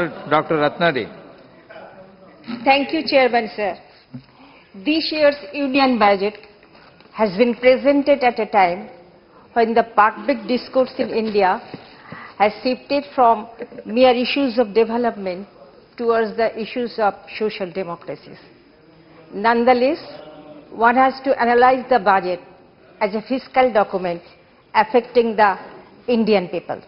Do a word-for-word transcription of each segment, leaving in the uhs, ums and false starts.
Doctor Ratnade. Thank you, Chairman, sir. This year's Union Budget has been presented at a time when the public discourse in India has shifted from mere issues of development towards the issues of social democracies. Nonetheless, one has to analyze the budget as a fiscal document affecting the Indian people.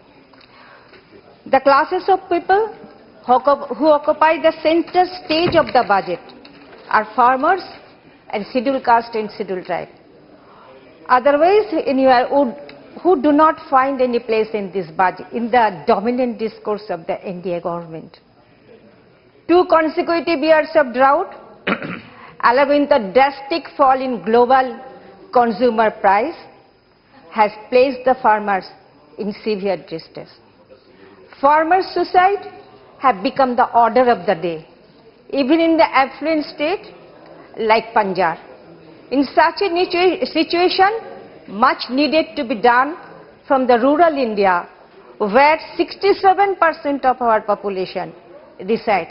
The classes of people who occupy the center stage of the budget are farmers and scheduled caste and scheduled tribe. Otherwise, in your, who do not find any place in this budget, in the dominant discourse of the N D A government. Two consecutive years of drought, along with the drastic fall in global consumer price, has placed the farmers in severe distress. Farmers' suicide have become the order of the day, even in the affluent state like Punjab. In such a situation, much needed to be done from the rural India, where sixty-seven percent of our population resides.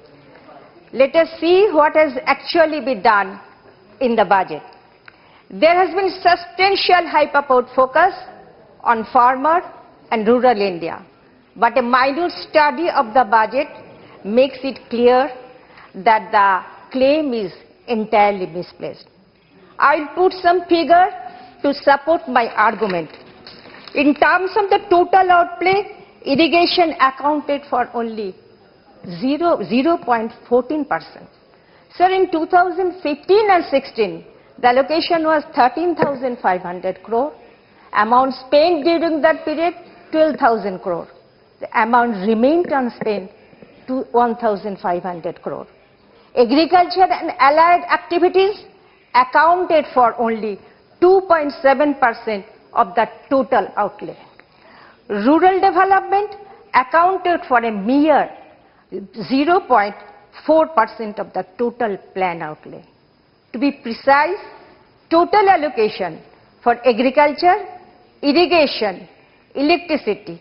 Let us see what has actually been done in the budget. There has been substantial hyper focus on farmer and rural India, but a minute study of the budget makes it clear that the claim is entirely misplaced. I'll put some figure to support my argument. In terms of the total outlay, irrigation accounted for only zero point one four percent. Sir, in two thousand fifteen and sixteen, the allocation was thirteen thousand five hundred crore. Amount spent during that period, twelve thousand crore. The amount remained unspent to one thousand five hundred crore. Agriculture and allied activities accounted for only two point seven percent of the total outlay. Rural development accounted for a mere zero point four percent of the total plan outlay. To be precise, total allocation for agriculture, irrigation, electricity,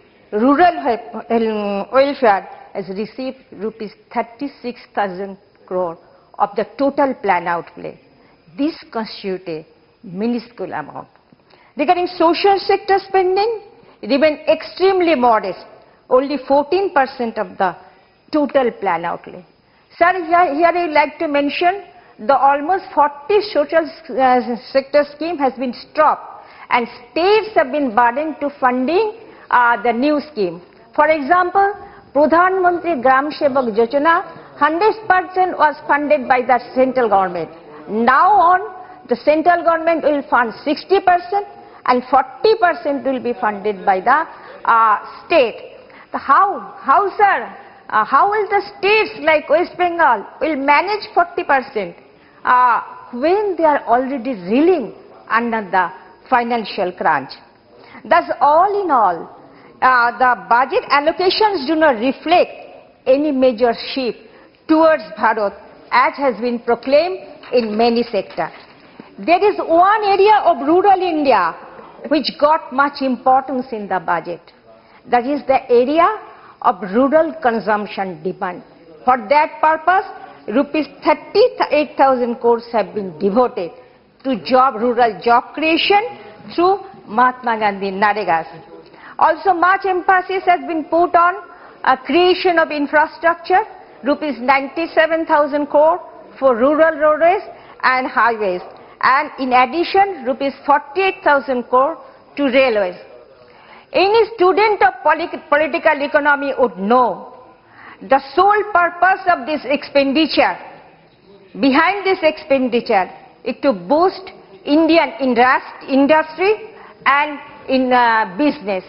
rural welfare has received rupees thirty-six thousand crore of the total plan outlay. This constitutes a minuscule amount. Regarding social sector spending, it remains extremely modest, only fourteen percent of the total plan outlay. Sir, here, here I would like to mention the almost forty social uh, sector scheme has been stopped and states have been burdened to funding uh, the new scheme. For example, Pradhan Mantri Gram Sevak Yojana, one hundred percent was funded by the central government. Now on, the central government will fund sixty percent and forty percent will be funded by the uh, state. The how? How, sir? Uh, how will the states like West Bengal will manage forty percent uh, when they are already reeling under the financial crunch? Thus, all in all, uh, the budget allocations do not reflect any major shift towards Bharat as has been proclaimed in many sectors. There is one area of rural India which got much importance in the budget. That is the area of rural consumption demand. For that purpose, rupees thirty-eight thousand crores have been devoted to job, rural job creation through Mahatma Gandhi Naregas. Also, much emphasis has been put on a creation of infrastructure, rupees ninety-seven thousand crore for rural roadways and highways, and in addition, rupees forty-eight thousand crore to railways. Any student of political economy would know the sole purpose of this expenditure, behind this expenditure, is to boost Indian industry and in uh, business.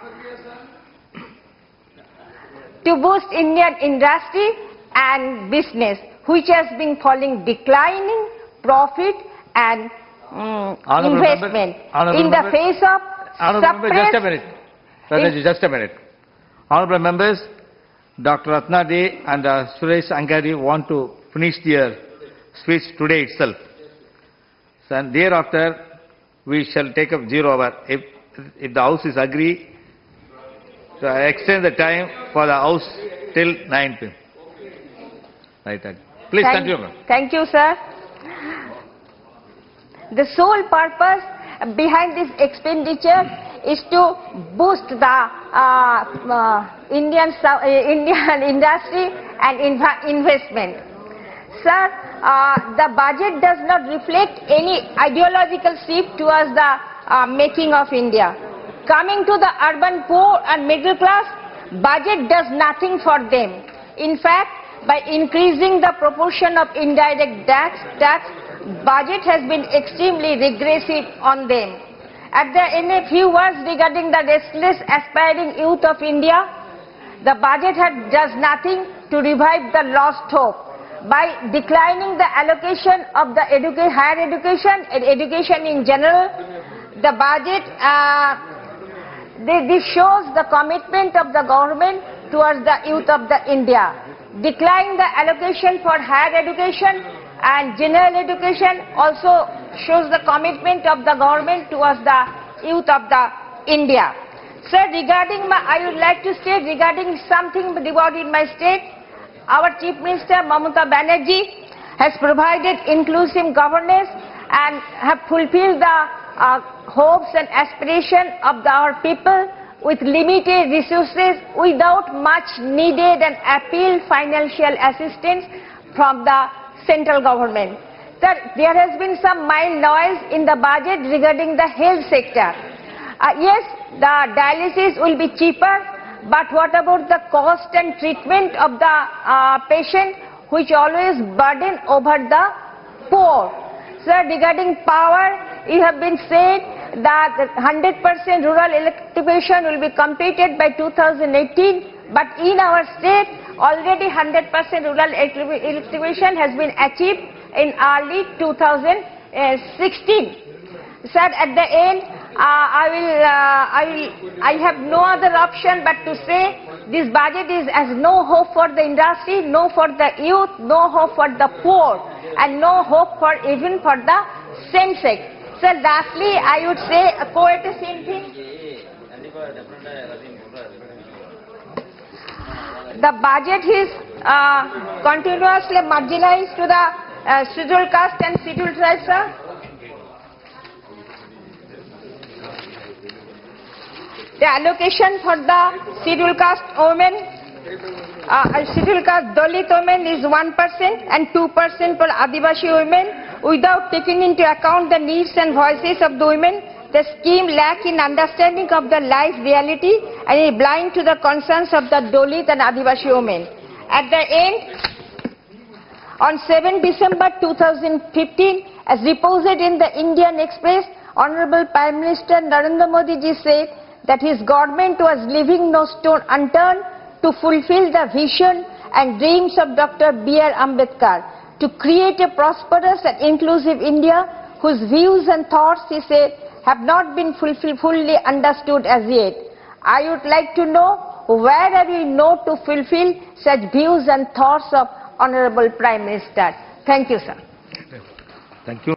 To boost Indian industry and business, which has been falling declining profit and um, investment Honorable in the face of Honorable Member, just a minute. Radhaji, just a minute. Honorable members, Doctor Ratnade and uh, Suresh Angadi want to finish their speech today itself. So, and thereafter, we shall take up zero hour. If, if the House is agree, to extend the time for the House till nine p m Right, right. Please Thank, continue, ma'am. thank you, sir. The sole purpose behind this expenditure is to boost the uh, uh, Indian, uh, Indian industry and inv- investment. Sir, uh, the budget does not reflect any ideological shift towards the uh, making of India. Coming to the urban poor and middle class, budget does nothing for them. In fact, by increasing the proportion of indirect tax, tax, budget has been extremely regressive on them. At the end, a few words regarding the restless aspiring youth of India, the budget had, does nothing to revive the lost hope. By declining the allocation of the educa- higher education and education in general, the budget, uh, this shows the commitment of the government towards the youth of the India. Decline the allocation for higher education and general education also shows the commitment of the government towards the youth of the India. Sir, regarding my, I would like to state regarding something about in my state, our Chief Minister Mamata Banerjee has provided inclusive governance and have fulfilled the uh, hopes and aspirations of the, our people with limited resources, without much needed and appeal financial assistance from the central government. Sir, there has been some mild noise in the budget regarding the health sector. Uh, yes, the dialysis will be cheaper, but what about the cost and treatment of the uh, patient, which always burden over the poor? Sir, regarding power, you have been said that one hundred percent rural electrification will be completed by two thousand eighteen, but in our state, already one hundred percent rural electrification has been achieved in early two thousand sixteen. Sir, at the end, uh, I will, uh, I will, I have no other option but to say this budget is has no hope for the industry, no for the youth, no hope for the poor, and no hope for even for the same sex. Sir, lastly, I would say a quote the same thing. The budget is uh, continuously marginalized to the uh, scheduled caste and scheduled tribes, sir. The allocation for the scheduled caste women, uh, scheduled caste Dalit women is one percent and two percent for Adivasi women. Without taking into account the needs and voices of the women, the scheme lacks in understanding of the life reality and is blind to the concerns of the Dalit and Adivasi women. At the end, on seventh December two thousand fifteen, as reported in the Indian Express, Honorable Prime Minister Narendra Modi ji said that his government was leaving no stone unturned to fulfill the vision and dreams of Doctor B R Ambedkar, to create a prosperous and inclusive India whose views and thoughts, he said, have not been fully understood as yet. I would like to know where are we know to fulfill such views and thoughts of Honorable Prime Minister. Thank you, sir. Thank you.